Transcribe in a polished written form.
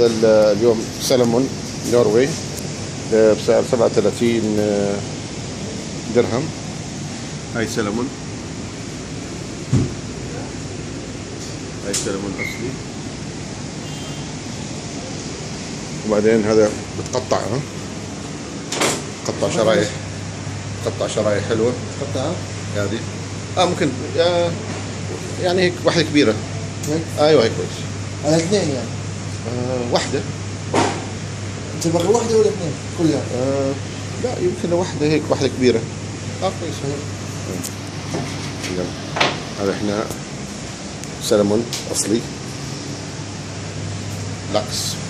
اليوم سلمون نرويج بسعر 37 درهم. هاي سلمون، هاي سلمون أصلي. وبعدين هذا بتقطع، قطع شرايح، قطع شرايح حلوة. قطعها هذه ممكن يعني هيك واحدة كبيرة. ايوه هيك كويس. على اثنين يعني؟ واحدة. انت بقى واحدة ولا اثنين؟ كلها؟ لا يمكن واحدة هيك، واحدة كبيرة. كويس. هذا احنا سلمون اصلي لاكس.